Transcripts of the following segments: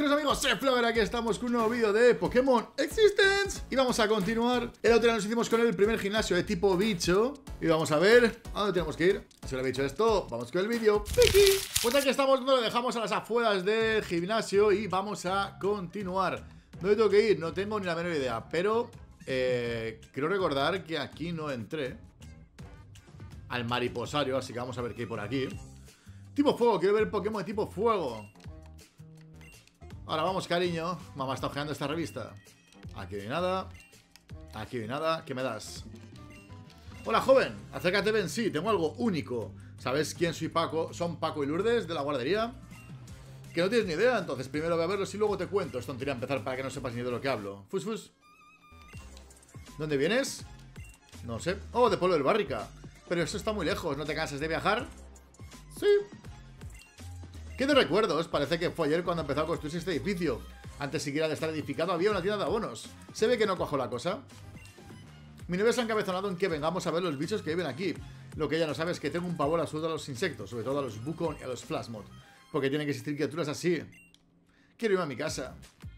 queridos amigos, soy Flower, aquí estamos con un nuevo vídeo de Pokémon Existence. Y vamos a continuar. El otro día nos hicimos con el primer gimnasio de tipo bicho. Y vamos a ver a dónde tenemos que ir. Si lo he dicho esto, vamos con el vídeo. Pues aquí estamos, donde lo dejamos a las afueras del gimnasio. Y vamos a continuar. ¿Dónde tengo que ir? No tengo ni la menor idea. Pero quiero recordar que aquí no entré al mariposario, así que vamos a ver qué hay por aquí. Tipo fuego, quiero ver Pokémon de tipo fuego. Ahora vamos, cariño. Mamá está ojeando esta revista. Aquí no hay nada. Aquí no hay nada. ¿Qué me das? Hola, joven. Acércate, ven. Sí, tengo algo único. ¿Sabes quién soy, Paco? Son Paco y Lourdes de la guardería. Que no tienes ni idea, entonces primero voy a verlos y luego te cuento. Es tontería empezar para que no sepas ni de lo que hablo. Fus, fus. ¿Dónde vienes? No sé. Oh, de Pueblo del Bárrica. Pero eso está muy lejos. ¿No te cansas de viajar? Sí. ¿Qué de recuerdos? Parece que fue ayer cuando empezó a construirse este edificio. Antes siquiera de estar edificado había una tienda de abonos. Se ve que no cuajó la cosa. Mi novia se ha encabezonado en que vengamos a ver los bichos que viven aquí. Lo que ella no sabe es que tengo un pavor absoluto a los insectos, sobre todo a los Bucon y a los Plasmod. Porque tienen que existir criaturas así. Quiero irme a mi casa.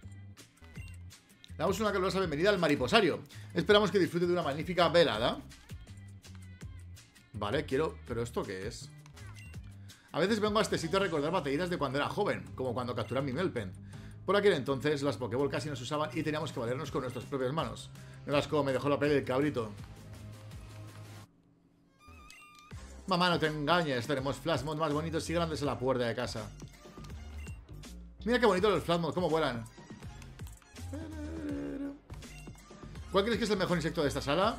Le damos una calurosa bienvenida al mariposario. Esperamos que disfrute de una magnífica velada. Vale, quiero... ¿Pero esto qué es? A veces vengo a este sitio a recordar batallitas de cuando era joven, como cuando capturé a mi Melpen. Por aquel entonces las Pokéball casi no se usaban y teníamos que valernos con nuestras propias manos. No verás cómo me dejó la piel el cabrito. Mamá, no te engañes, tenemos Plasmod más bonitos y grandes en la puerta de casa. Mira qué bonitos los Plasmod, cómo vuelan. ¿Cuál crees que es el mejor insecto de esta sala?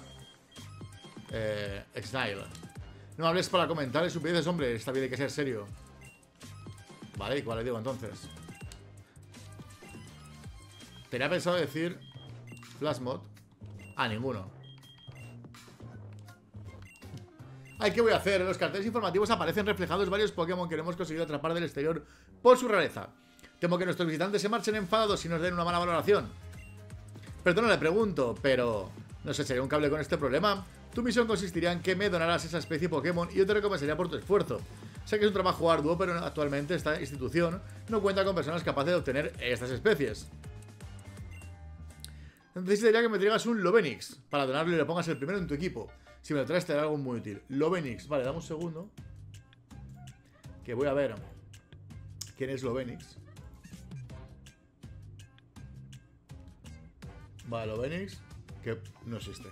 Snail. No me hables para comentar estupideces, hombre. Esta vida hay que ser serio. Vale, ¿y cuál le digo entonces? Tenía pensado decir Plasmod. Ah, ninguno. Ay, ¿qué voy a hacer? En los carteles informativos aparecen reflejados varios Pokémon que no hemos conseguido atrapar del exterior por su rareza. Temo que nuestros visitantes se marchen enfadados y nos den una mala valoración. Perdona, le pregunto, pero... ¿no se echaría un cable con este problema? Tu misión consistiría en que me donaras esa especie de Pokémon y yo te recompensaría por tu esfuerzo. Sé que es un trabajo arduo, pero actualmente esta institución no cuenta con personas capaces de obtener estas especies. Necesitaría que me traigas un Lovenix para donarlo y le pongas el primero en tu equipo. Si me lo traes te dará algo muy útil. Lovenix, vale, dame un segundo. Que voy a ver quién es Lovenix. Vale, Lovenix, que no existe.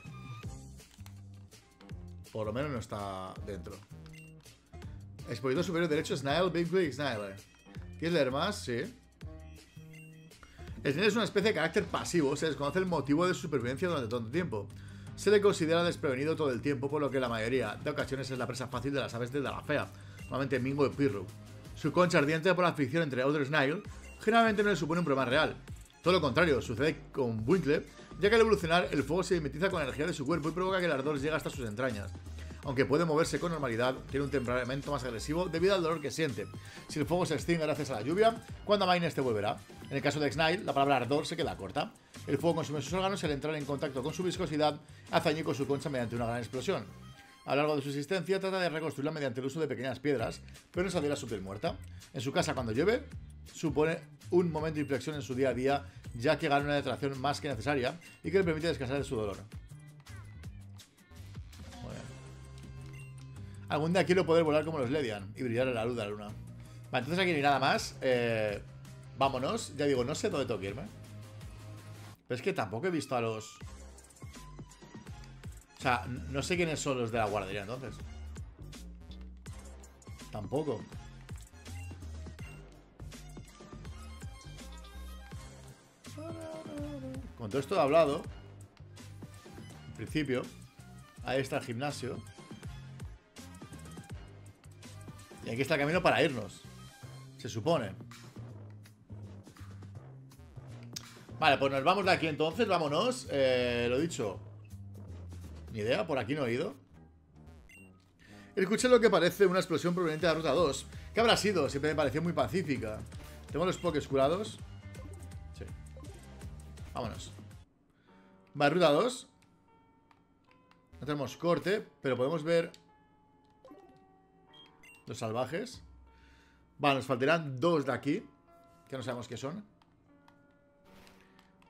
Por lo menos no está dentro. Expositor superior derecho, Snail, Big Big Snail. ¿Quieres leer más? Sí. Snail es una especie de carácter pasivo. Se desconoce el motivo de su supervivencia durante tanto tiempo. Se le considera desprevenido todo el tiempo, por lo que la mayoría de ocasiones es la presa fácil de las aves de la fea, normalmente Mingo y Pirru. Su concha ardiente por la fricción entre otro Snail generalmente no le supone un problema real. Todo lo contrario, sucede con Winkle, ya que al evolucionar el fuego se mimetiza con la energía de su cuerpo y provoca que el ardor llegue hasta sus entrañas. Aunque puede moverse con normalidad, tiene un temperamento más agresivo debido al dolor que siente. Si el fuego se extingue gracias a la lluvia, cuando amaine este volverá. En el caso de Snail, la palabra ardor se queda corta. El fuego consume sus órganos y al entrar en contacto con su viscosidad, hace añicos su concha mediante una gran explosión. A lo largo de su existencia trata de reconstruirla mediante el uso de pequeñas piedras, pero no saldrá su piel muerta. En su casa, cuando llueve, supone un momento de inflexión en su día a día, ya que gana una hidratación más que necesaria y que le permite descansar de su dolor. Algún día quiero poder volar como los Ledian y brillar en la luz de la luna. Vale, entonces aquí no hay nada más. Vámonos. Ya digo, no sé dónde tengo que irme. Pero es que tampoco he visto a los... O sea, no sé quiénes son los de la guardería entonces. Tampoco. Con todo esto he hablado. En principio. Ahí está el gimnasio. Y aquí está el camino para irnos. Se supone. Vale, pues nos vamos de aquí entonces. Vámonos. Lo dicho. Ni idea, por aquí no he ido. Escuché lo que parece una explosión proveniente de la ruta 2. ¿Qué habrá sido? Siempre me pareció muy pacífica. ¿Tengo los pokés curados? Sí. Vámonos. Vale, ruta 2. No tenemos corte, pero podemos ver los salvajes. Vale, nos faltarán dos de aquí, que no sabemos qué son.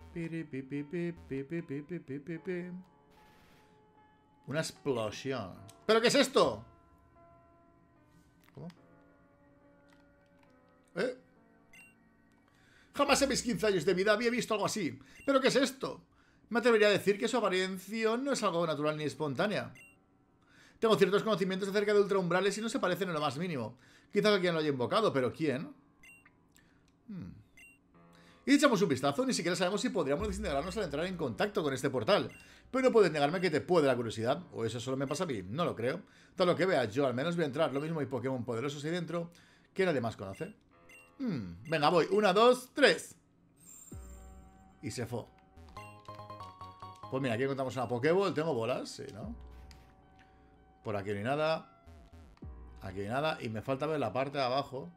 Una explosión. ¿Pero qué es esto? ¿Cómo? Jamás en mis 15 años de vida había visto algo así. ¿Pero qué es esto? Me atrevería a decir que su aparición no es algo natural ni espontánea. Tengo ciertos conocimientos acerca de ultraumbrales y no se parecen en lo más mínimo. Quizás alguien lo haya invocado, pero ¿quién? Y echamos un vistazo, ni siquiera sabemos si podríamos desintegrarnos al entrar en contacto con este portal. Pero no puedes negarme que te puede la curiosidad. ¿O eso solo me pasa a mí? No lo creo. Todo lo que veas, yo al menos voy a entrar. Lo mismo hay Pokémon poderosos ahí dentro que nadie más conoce. Venga, voy. 1, 2, 3. Y se fue. Pues mira, aquí encontramos una Pokéball. Tengo bolas, sí, ¿no? Por aquí no hay nada. Aquí no hay nada. Y me falta ver la parte de abajo.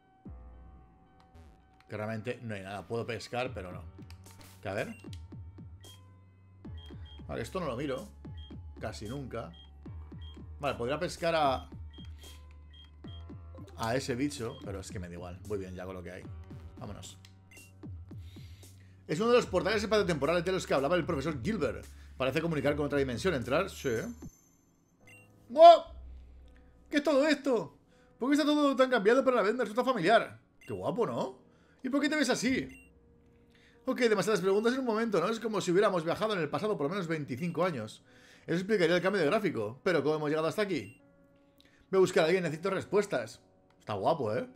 Que realmente no hay nada. Puedo pescar, pero no. Que a ver. Vale, esto no lo miro. Casi nunca. Vale, podría pescar a ese bicho, pero es que me da igual. Voy bien ya con lo que hay. Vámonos. Es uno de los portales espaciotemporales de los que hablaba el profesor Gilbert. Parece comunicar con otra dimensión. ¿Entrar? Sí. ¡Wow! ¿Qué es todo esto? ¿Por qué está todo tan cambiado, pero a la vez me resulta familiar? Qué guapo, ¿no? ¿Y por qué te ves así? Ok, demasiadas preguntas en un momento, ¿no? Es como si hubiéramos viajado en el pasado por lo menos 25 años. Eso explicaría el cambio de gráfico. Pero ¿cómo hemos llegado hasta aquí? Voy a buscar a alguien, necesito respuestas. Está guapo, ¿eh?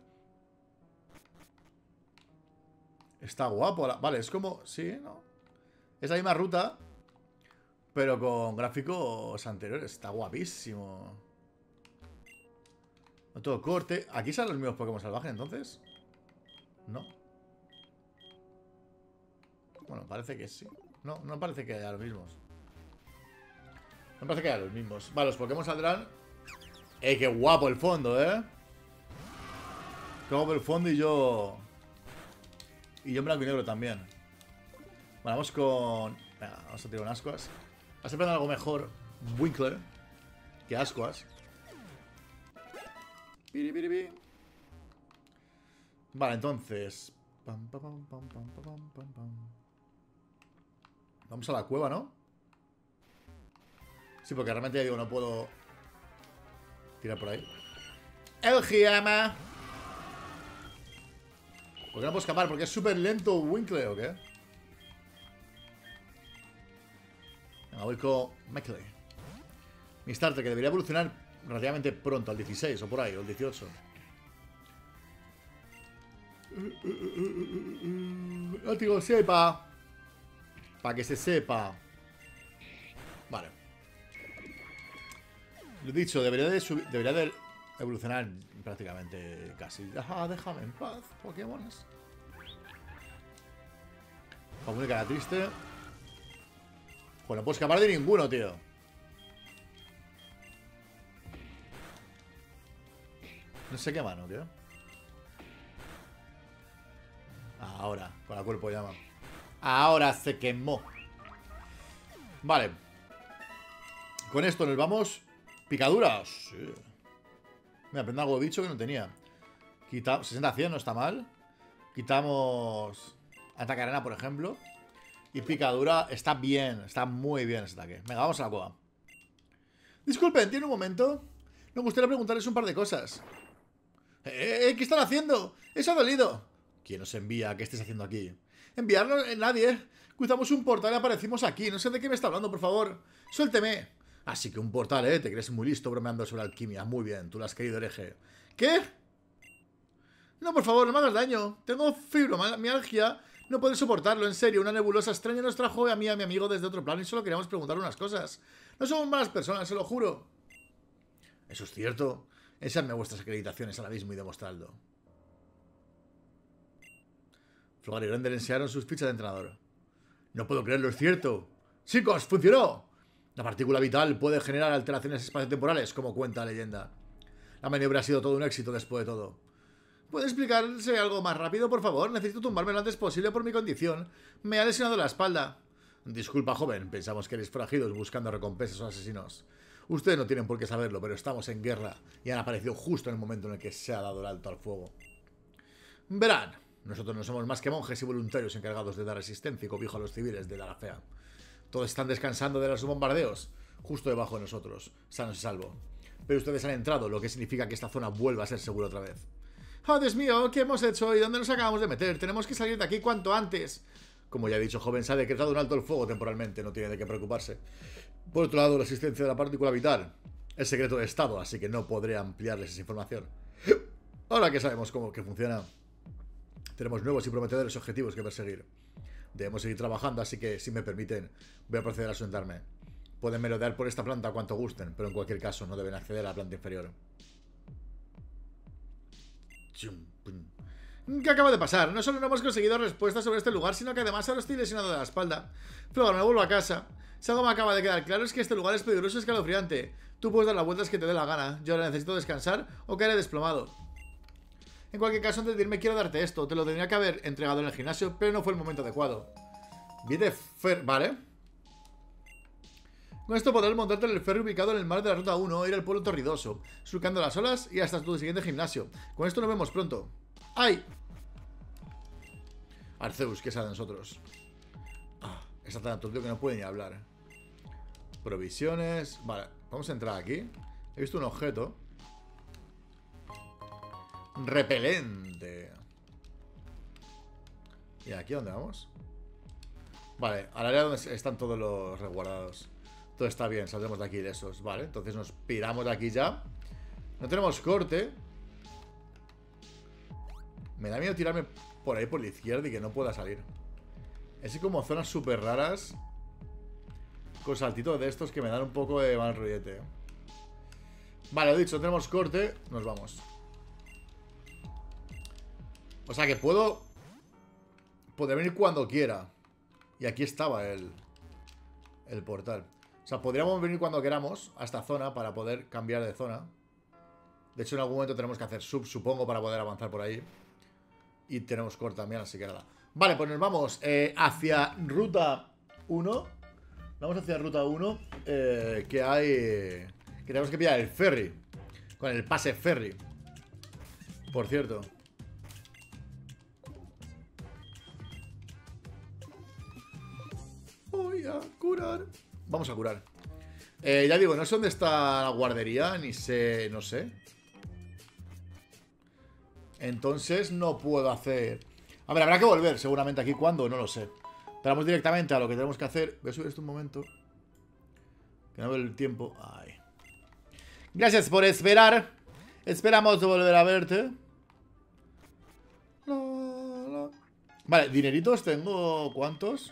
Está guapo. Vale, es como... Sí, ¿no? Es la misma ruta, pero con gráficos anteriores. Está guapísimo. No todo corte. ¿Aquí salen los mismos Pokémon salvajes, entonces? No. Bueno, parece que sí. No, no parece que haya los mismos. No parece que haya los mismos. Vale, los Pokémon saldrán. ¡Qué guapo el fondo, eh! Qué guapo el fondo y yo... Y yo en blanco y negro también. Bueno, vamos con... Venga, vamos a tirar un Ascuas. Vas a aprender algo mejor Winkler que Ascuas. Vale, entonces... Vamos a la cueva, ¿no? Sí, porque realmente ya digo, no puedo tirar por ahí. ¡El Giama! ¿Por qué no puedo escapar? ¿Porque es súper lento Winkler o qué? Venga, voy con Meckley. Mi starter, que debería evolucionar relativamente pronto, al 16 o por ahí, o el 18. Látigo, sepa. Para que se sepa. Vale. Lo dicho, debería de evolucionar prácticamente casi. Déjame en paz, Pokémones. Como una cara triste. Bueno, no puedo escapar de ninguno, tío. No sé qué mano, tío. Ahora, con la cuerpo llama. Ahora se quemó. Vale. Con esto nos vamos. Picaduras. Sí. Me aprendo algo de bicho que no tenía. Quitamos 60-100, no está mal. Quitamos ataque arena, por ejemplo. Y picadura está bien. Está muy bien ese ataque. Venga, vamos a la cueva. Disculpen, ¿tiene un momento? Me gustaría preguntarles un par de cosas. ¿Qué están haciendo? Eso ha dolido. ¿Quién os envía? ¿Qué estáis haciendo aquí? Enviarnos nadie. Cruzamos un portal y aparecimos aquí. No sé de qué me está hablando, por favor. Suélteme. Así que un portal, ¿eh? Te crees muy listo bromeando sobre alquimia. Muy bien, tú lo has querido, hereje. ¿Qué? No, por favor, no me hagas daño. Tengo fibromialgia. No puedo soportarlo, en serio. Una nebulosa extraña nos trajo a mí y a mi amigo desde otro plano y solo queríamos preguntar unas cosas. No somos malas personas, se lo juro. Eso es cierto. Enseñadme vuestras acreditaciones ahora mismo y demostradlo. Flogar y Grendel enseñaron sus fichas de entrenador. No puedo creerlo, es cierto. ¡Chicos, funcionó! La partícula vital puede generar alteraciones espaciotemporales, como cuenta la leyenda. La maniobra ha sido todo un éxito después de todo. ¿Puede explicarse algo más rápido, por favor? Necesito tumbarme lo antes posible por mi condición. Me ha lesionado la espalda. Disculpa, joven. Pensamos que eres forajidos buscando recompensas o asesinos. Ustedes no tienen por qué saberlo, pero estamos en guerra y han aparecido justo en el momento en el que se ha dado el alto al fuego. Verán, Nosotros no somos más que monjes y voluntarios encargados de dar resistencia y cobijo a los civiles de Larafea. Todos están descansando de los bombardeos, justo debajo de nosotros, sanos y salvo. Pero ustedes han entrado, lo que significa que esta zona vuelva a ser segura otra vez. ¡Oh, Dios mío! ¿Qué hemos hecho y dónde nos acabamos de meter? Tenemos que salir de aquí cuanto antes. Como ya he dicho, joven, se ha decretado un alto el fuego temporalmente, no tiene de qué preocuparse. Por otro lado, la existencia de la partícula vital es secreto de Estado, así que no podré ampliarles esa información. Ahora que sabemos cómo que funciona, tenemos nuevos y prometedores objetivos que perseguir. Debemos seguir trabajando, así que, si me permiten, voy a proceder a sentarme. Pueden merodear por esta planta cuanto gusten, pero en cualquier caso no deben acceder a la planta inferior. ¿Qué acaba de pasar? No solo no hemos conseguido respuestas sobre este lugar, sino que además ahora estoy lesionado de la espalda. Flor, me vuelvo a casa. Si algo me acaba de quedar claro es que este lugar es peligroso y escalofriante. Tú puedes dar las vueltas que te dé la gana. Yo ahora necesito descansar o caeré desplomado. En cualquier caso, antes de irme quiero darte esto. Te lo tendría que haber entregado en el gimnasio, pero no fue el momento adecuado. Vale. Con esto podrás montarte en el ferry ubicado en el mar de la Ruta 1, ir al pueblo Torridoso, surcando las olas y hasta tu siguiente gimnasio. Con esto nos vemos pronto. ¡Ay! Arceus, ¿qué sabe de nosotros? Ah, está tan aturdido que no puede ni hablar. Provisiones. Vale, vamos a entrar aquí. He visto un objeto. Repelente. ¿Y aquí dónde vamos? Vale, al área donde están todos los resguardados. Todo está bien, saldremos de aquí de esos. Vale, entonces nos piramos de aquí ya. No tenemos corte. Me da miedo tirarme por ahí por la izquierda y que no pueda salir. Es como zonas súper raras con saltitos de estos que me dan un poco de mal rollete. Vale, lo dicho, tenemos corte. Nos vamos. O sea que puedo venir cuando quiera. Y aquí estaba el portal. O sea, podríamos venir cuando queramos a esta zona para poder cambiar de zona. De hecho, en algún momento tenemos que hacer sub, supongo, para poder avanzar por ahí. Y tenemos core también, así que nada. Vale, pues nos vamos hacia Ruta 1. Vamos hacia Ruta 1. Que hay... Que tenemos que pillar el ferry. Con el pase ferry. Por cierto. Voy a curar. Vamos a curar. Ya digo, no sé dónde está la guardería. Ni sé... No sé. Entonces no puedo hacer... A ver, habrá que volver seguramente aquí. ¿Cuándo? No lo sé. Pero vamos directamente a lo que tenemos que hacer. Voy a subir esto un momento. Que no veo el tiempo. Ay. Gracias por esperar. Esperamos volver a verte. Vale, dineritos tengo... ¿Cuántos?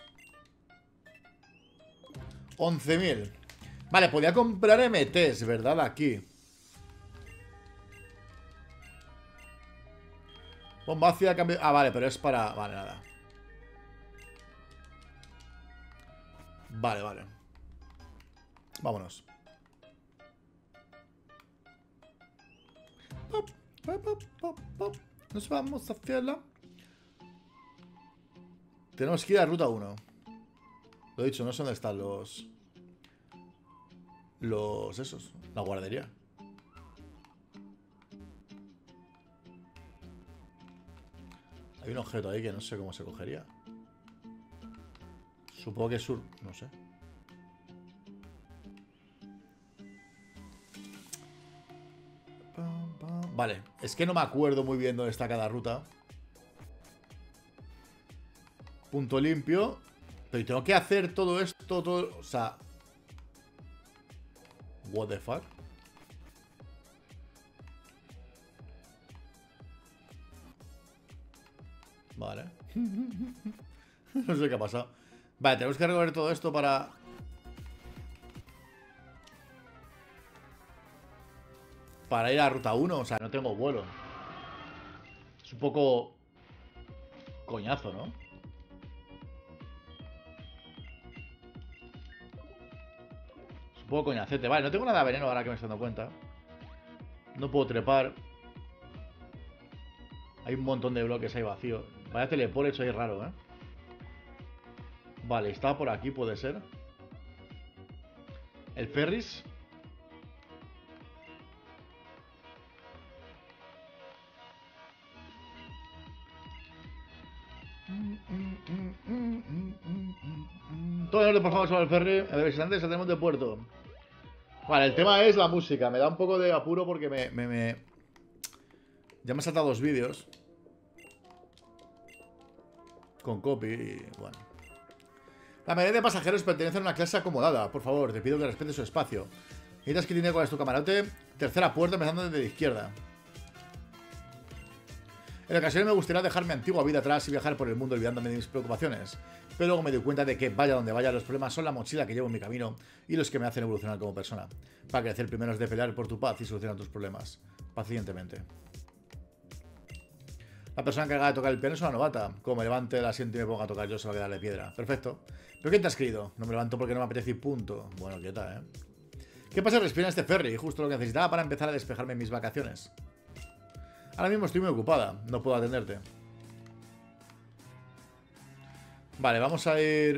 11.000. Vale, podía comprar MTs, ¿verdad? Aquí. Bomba ácida, cambio... Ah, vale, pero es para... Vale, nada. Vale, vale. Vámonos. Pop, pop, pop, pop, pop. Nos vamos hacia la... Tenemos que ir a Ruta 1. Lo he dicho, no sé dónde están los... esos. La guardería. Hay un objeto ahí que no sé cómo se cogería. Supongo que es sur... No sé. Vale, es que no me acuerdo muy bien dónde está cada ruta. Punto limpio. Pero tengo que hacer todo esto, todo... O sea... What the fuck. Vale. No sé qué ha pasado. Vale, tenemos que recorrer todo esto para... Para ir a Ruta 1. O sea, no tengo vuelo. Es un poco... Coñazo, ¿no? Es un poco coñacete. Vale, no tengo nada de veneno ahora que me estoy dando cuenta. No puedo trepar. Hay un montón de bloques ahí vacíos. Vaya teleport hecho ahí raro, ¿eh? Vale, estaba por aquí, puede ser. El ferris. Todo en orden, por favor, sobre el ferry. A ver, antes saldremos de puerto. Vale, el tema es la música. Me da un poco de apuro porque ya me he saltado 2 vídeos con copy y bueno. La mayoría de pasajeros pertenecen a una clase acomodada. Por favor, te pido que respetes su espacio. Necesitas que tiene cuál es tu camarote. Tercera puerta, empezando desde la izquierda. En ocasiones me gustaría dejar mi antigua vida atrás y viajar por el mundo olvidándome de mis preocupaciones. Pero luego me doy cuenta de que vaya donde vaya, los problemas son la mochila que llevo en mi camino y los que me hacen evolucionar como persona. Para crecer primero es de pelear por tu paz y solucionar tus problemas. Pacientemente. La persona encargada de tocar el piano es una novata. Como me levante del asiento y me ponga a tocar yo, se va a quedar de piedra. Perfecto. ¿Pero quién te ha escrito? No me levanto porque no me apetece y punto. Bueno, quieta, ¿eh? ¿Qué pasa? Respira en este ferry. Justo lo que necesitaba para empezar a despejarme en mis vacaciones. Ahora mismo estoy muy ocupada. No puedo atenderte. Vale, vamos a ir...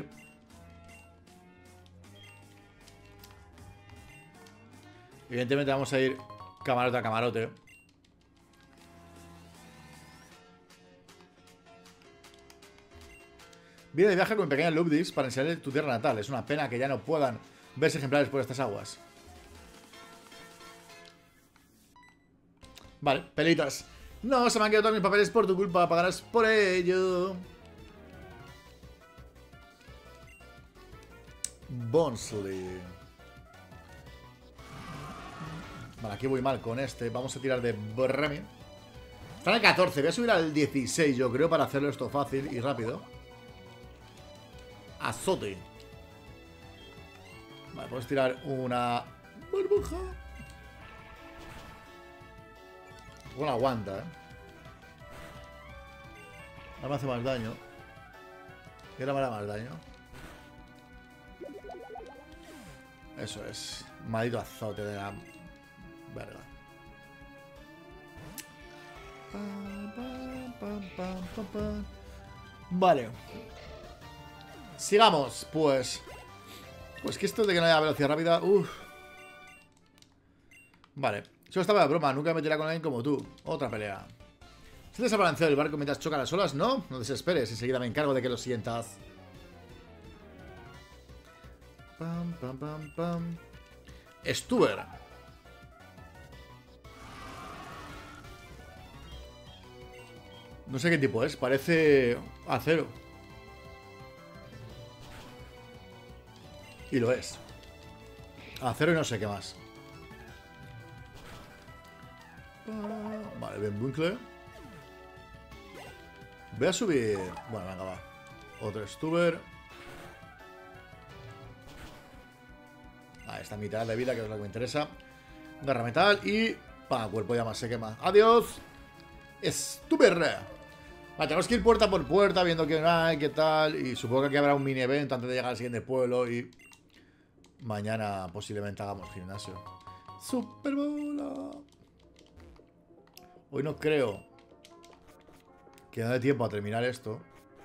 Evidentemente vamos a ir camarote a camarote. Viene de viaje con pequeñas Lubdis para enseñarle tu tierra natal. Es una pena que ya no puedan verse ejemplares por estas aguas. Vale, pelitas. No, se me han quedado todos mis papeles por tu culpa. Pagarás por ello. Bonsley. Vale, aquí voy mal con este. Vamos a tirar de Bremi. Están al 14. Voy a subir al 16, yo creo, para hacerlo esto fácil y rápido. Azote. Vale, podemos tirar una burbuja. Bueno, aguanta, ahora me hace más daño. Y ahora me hará más daño. Eso es. Maldito azote de la verga. Vale. Sigamos, pues. Pues que esto de que no haya velocidad rápida. Uff. Vale. Solo estaba de broma, nunca me meterá con alguien como tú. Otra pelea. ¿Sientes el balanceo del barco mientras choca las olas? No, no desesperes, enseguida me encargo de que lo sientas. Pam, pam, pam, pam. Stuber. No sé qué tipo es, parece acero. Y lo es. Acero y no sé qué más. Vale, bien bucle. Voy a subir... Bueno, venga, va. Otro Stuber. Ahí está, mitad de vida, que es lo que me interesa. Garra metal y... Pa, cuerpo ya más se quema. ¡Adiós! Stuber. Vale, tenemos que ir puerta por puerta viendo qué hay, qué tal. Y supongo que aquí habrá un mini evento antes de llegar al siguiente pueblo. Y mañana posiblemente hagamos gimnasio. Super bola. Hoy no creo que no dé tiempo a terminar esto.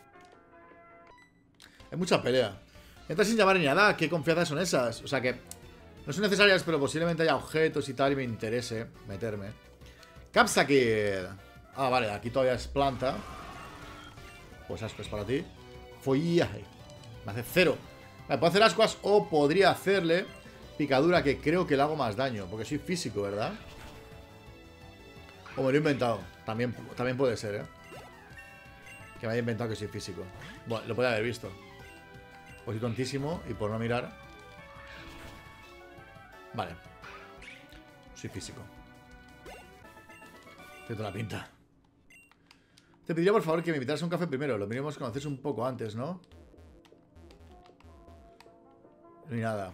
Hay mucha pelea. Entra sin llamar ni nada. ¿Qué confianzas son esas? O sea que no son necesarias, pero posiblemente haya objetos y tal y me interese meterme. Capsakid. Ah, vale, aquí todavía es planta. Pues asco es para ti. Follaje. Me hace 0. Vale, puedo hacer ascuas o podría hacerle picadura, que creo que le hago más daño, porque soy físico, ¿verdad? O me lo he inventado. También puede ser, ¿eh? Que me haya inventado que soy físico. Bueno, lo podía haber visto. Pues soy tontísimo y por no mirar. Vale. Soy físico. Tiene toda la pinta. Te pediría por favor que me invitaras a un café primero. Lo mínimo es conocerse un poco antes, ¿no? Ni nada.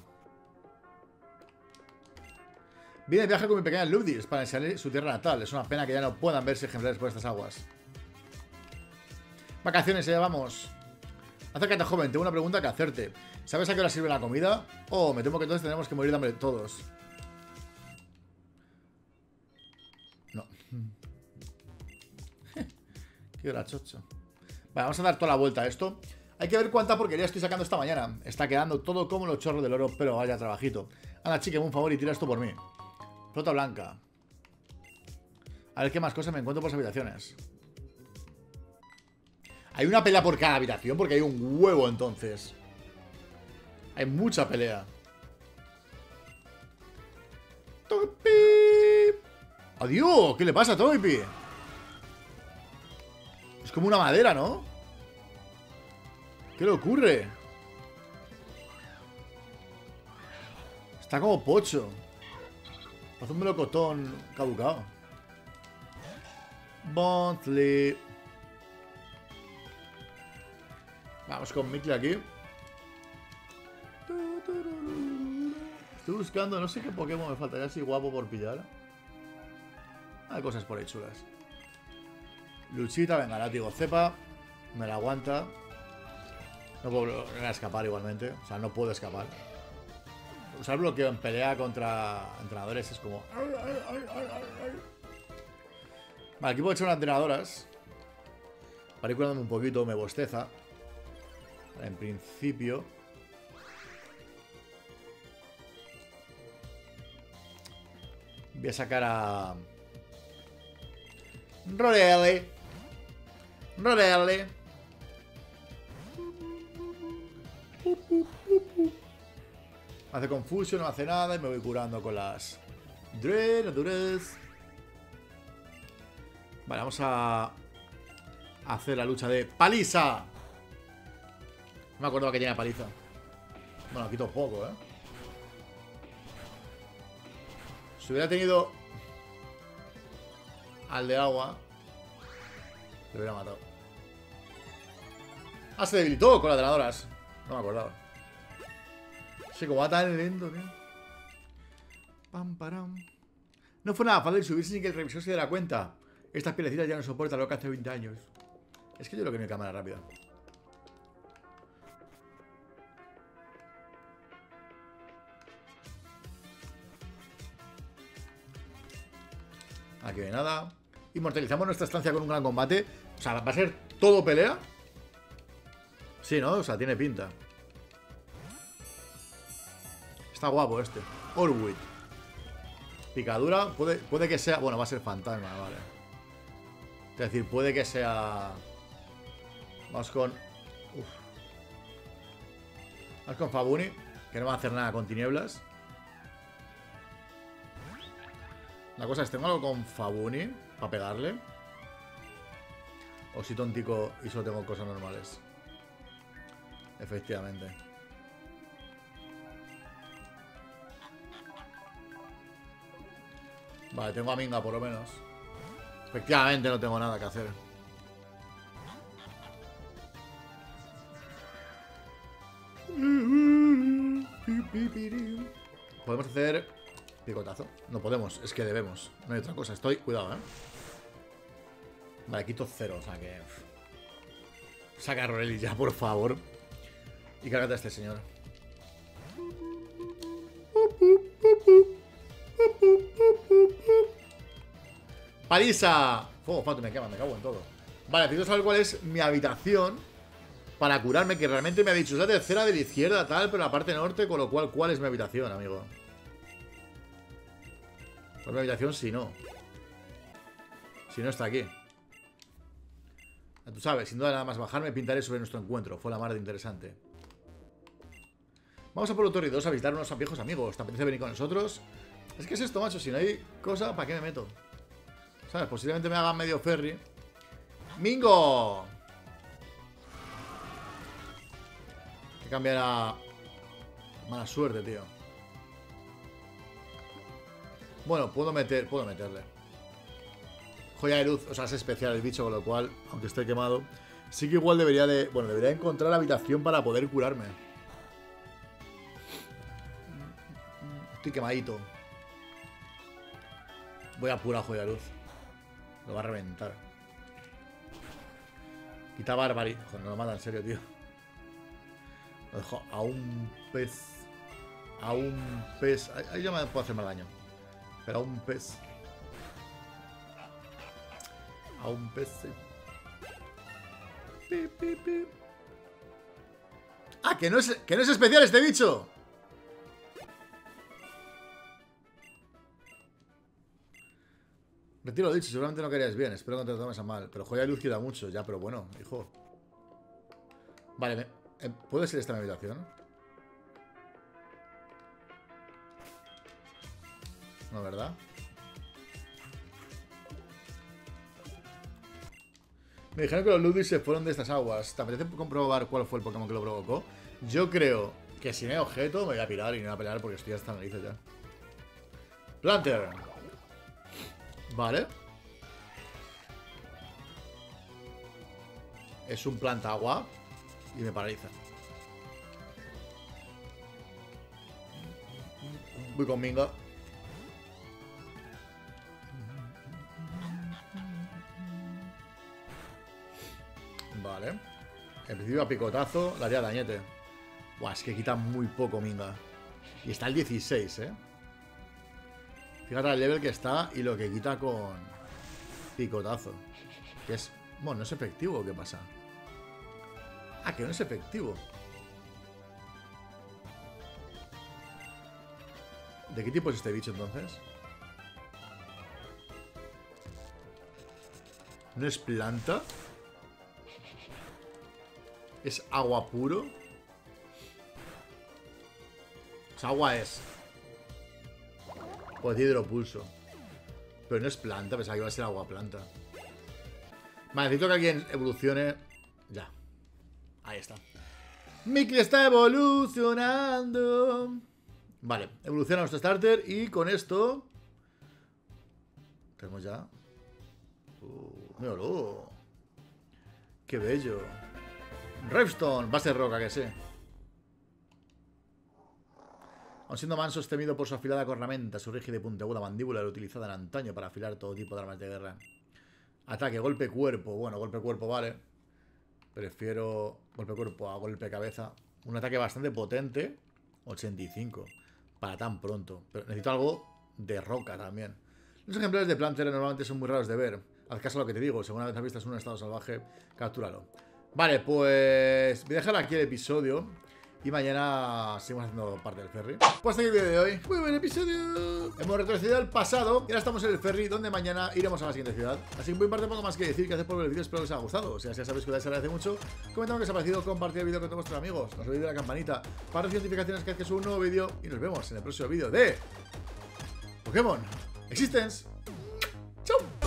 Viene de viaje con mi pequeña Lubdis para enseñarle su tierra natal. Es una pena que ya no puedan verse ejemplares por estas aguas. Vacaciones, allá vamos. Acércate, joven, tengo una pregunta que hacerte. ¿Sabes a qué hora sirve la comida? Oh, me temo que entonces tenemos que morir de hambre todos. No. Qué hora, chocho. Vale, vamos a dar toda la vuelta a esto. Hay que ver cuánta porquería estoy sacando esta mañana. Está quedando todo como los chorros del oro, pero vaya trabajito. Anda, chique, un favor y tira esto por mí. Flota blanca. A ver qué más cosas me encuentro por las habitaciones. Hay una pelea por cada habitación porque hay un huevo entonces. Hay mucha pelea. ¡Toipi! ¡Adiós! ¿Qué le pasa a Toipi? Es como una madera, ¿no? ¿Qué le ocurre? Está como pocho. Hace un melocotón caducado. Bontley. Vamos con Mickey aquí. Estoy buscando, no sé qué Pokémon me faltaría así guapo por pillar. Hay cosas por ahí chulas. Luchita, venga, látigo cepa. Me la aguanta. No puedo escapar igualmente. O sea, no puedo escapar. Usar bloqueo en pelea contra entrenadores es como... Vale, aquí puedo echar unas entrenadoras. Para ir curándome un poquito, me bosteza. Vale, en principio... Voy a sacar a... Rodele. Hace confusión, no hace nada y me voy curando con las drenaduras. Vale, vamos a hacer la lucha de paliza. No me acuerdo que tenía paliza. Bueno, quito poco, ¿eh? Si hubiera tenido al de agua, le hubiera matado. Ah, se debilitó con las drenadoras. No me acordaba. Sí, como va tan lento, tío. Pam, param. No fue nada fácil subirse sin que el revisor se diera cuenta. Estas pielecitas ya no soportan lo que hace 20 años. Es que yo creo que no hay cámara rápida. Aquí no hay nada. Inmortalizamos nuestra estancia con un gran combate. O sea, ¿va a ser todo pelea? Sí, ¿no? O sea, tiene pinta. Está guapo este. Orwit. Picadura. Puede que sea... Bueno, va a ser fantasma, vale. Es decir, puede que sea... Vamos con... Uf. Vamos con Fabuni. Que no va a hacer nada con tinieblas. La cosa es, ¿tengo algo con Fabuni para pegarle? O si tontico y solo tengo cosas normales. Efectivamente. Vale, tengo a Minga por lo menos. Efectivamente no tengo nada que hacer. Podemos hacer picotazo. No podemos, es que debemos. No hay otra cosa, estoy... Cuidado, Vale, quito 0, o sea que... Saca a Rorelli ya, por favor. Y cárgate a este señor. ¡Paliza! Fuego Phantom, me quema, me cago en todo. Vale, necesito saber cuál es mi habitación para curarme, que realmente me ha dicho, es la tercera de la izquierda, tal, pero la parte norte, con lo cual, ¿cuál es mi habitación, amigo? ¿Cuál es mi habitación si no? Si no está aquí. Tú sabes, sin duda nada más bajarme, pintaré sobre nuestro encuentro. Fue la mar de interesante. Vamos a por Torri 2 a visitar unos viejos amigos. ¿Te apetece venir con nosotros? Es que es esto, macho. Si no hay cosa, ¿para qué me meto? ¿Sabes? Posiblemente me hagan medio ferry. ¡Mingo! Hay que cambiar a... Mala suerte, tío. Bueno, puedo meterle. Joya de luz, o sea, es especial el bicho, con lo cual, aunque esté quemado, sí que igual debería de... Bueno, debería encontrar la habitación para poder curarme. Estoy quemadito. Voy a pura joya de luz. Lo va a reventar. Quita Barbary. Joder, no lo mata, en serio, tío. Lo dejo a un pez. A un pez. Ahí ya me puedo hacer mal daño. Pero a un pez. A un pez. Ah, que no es especial este bicho. Retiro lo dicho, seguramente no querías bien. Espero que no te lo tomes a mal. Pero joya de luz queda mucho, ya, pero bueno, hijo. Vale, ¿puede ser esta mi habitación? No, ¿verdad? Me dijeron que los Ludwig se fueron de estas aguas. ¿Te apetece comprobar cuál fue el Pokémon que lo provocó? Yo creo que si no hay objeto me voy a pirar y no voy a pelear porque estoy hasta narices ya. Planter. Vale. Es un planta agua y me paraliza. Voy con Minga. Vale. En principio a picotazo le haría dañete. Buah, es que quita muy poco Minga. Y está el 16, Fíjate el level que está y lo que quita con picotazo. Que es... Bueno, no es efectivo, ¿qué pasa? Ah, que no es efectivo. ¿De qué tipo es este bicho entonces? ¿No es planta? ¿Es agua puro? O sea, agua es. Pues hidropulso. Pero no es planta, pensaba que iba a ser agua planta. Vale, necesito que alguien evolucione. Ya. Ahí está. Mickey está evolucionando. Vale, evoluciona nuestro starter y con esto tenemos ya. Míralo. Qué bello. Revstone, base roca, que sé. Aun siendo manso, es temido por su afilada cornamenta, su rígida y puntiaguda mandíbula era utilizada en antaño para afilar todo tipo de armas de guerra. Ataque, golpe cuerpo. Bueno, golpe cuerpo vale. Prefiero golpe cuerpo a golpe cabeza. Un ataque bastante potente. 85. Para tan pronto. Pero necesito algo de roca también. Los ejemplares de Planter normalmente son muy raros de ver. Haz caso a lo que te digo. Si alguna vez has visto en un estado salvaje, captúralo. Vale, pues voy a dejar aquí el episodio. Y mañana seguimos haciendo parte del ferry. Pues hasta aquí el vídeo de hoy. Muy buen episodio. Hemos retrocedido al pasado y ahora estamos en el ferry, donde mañana iremos a la siguiente ciudad. Así que por mi parte poco más que decir. Gracias por ver el vídeo, espero que os haya gustado. O sea, si ya sabéis que os agradece mucho. Comentad qué os ha parecido, compartir el vídeo con todos vuestros amigos. No os olvidéis de la campanita para recibir notificaciones cada vez que subo un nuevo vídeo. Y nos vemos en el próximo vídeo de Pokémon Existence. ¡Chao!